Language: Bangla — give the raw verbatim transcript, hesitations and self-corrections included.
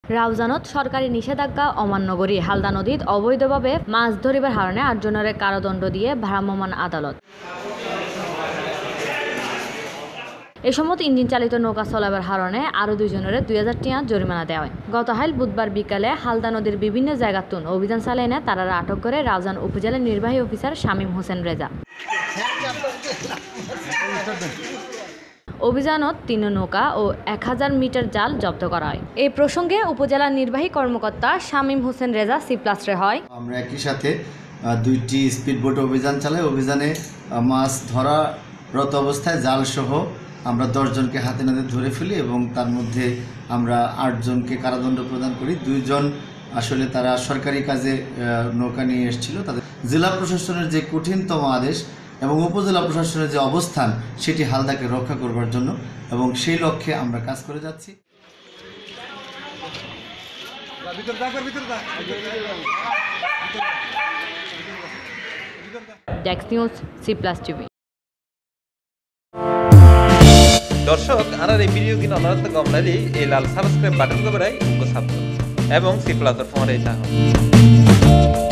রাউজানত সরকারি নিষেধাজ্ঞা অমান্য করি হালদা নদীত অবৈধভাবে মাছ ধরিবার কারণে আটজনের কারাদণ্ড দিয়ে ভ্রাম্যমাণ আদালত। এ সময় ইঞ্জিন চালিত নৌকা চলাবার কারণে আরও দুইজনের দুই হাজার টিয়া জরিমানা দেওয়া হয়। গতকাল বুধবার বিকালে হালদা নদীর বিভিন্ন জায়গাতুন অভিযান চালাই না তারা আটক করে রাউজান উপজেলার নির্বাহী অফিসার শামীম হোসেন রেজা। অভিযানত তিন নৌকা ও এক হাজার মিটার জাল জব্দ করা হয়। এই প্রসঙ্গে উপজেলা নির্বাহী কর্মকর্তা শামীম হোসেন রেজা সি প্লাসে হয়, আমরা একই সাথে দুইটি স্পিডবোট অভিযান চালাই। অভিযানে মাছ ধরারত অবস্থায় জাল সহ আমরা দশজনকে হাতে নাতে ধরে ফেলি এবং তার মধ্যে আমরা আটজনকে কারাদণ্ড প্রদান করি। দুইজন আসলে তারা সরকারি কাজে নৌকা নিয়ে এসেছিল। তাদের জেলা প্রশাসনের যে কঠিনতম আদেশ এবং উপজেলা প্রশাসনের যে অবস্থান সেটি হালদাকে রক্ষা করবার জন্য এবং সেই লক্ষ্যে আমরা কাজ করে যাচ্ছি। Desk news C plus TV. দর্শক আর এই ভিডিও কিনা অনারত গমনালি এই লাল সাবস্ক্রাইব বাটন কবরাই উনকো সাবস্ক্রাইব এবং সি প্লাস ফোন এই চাহ।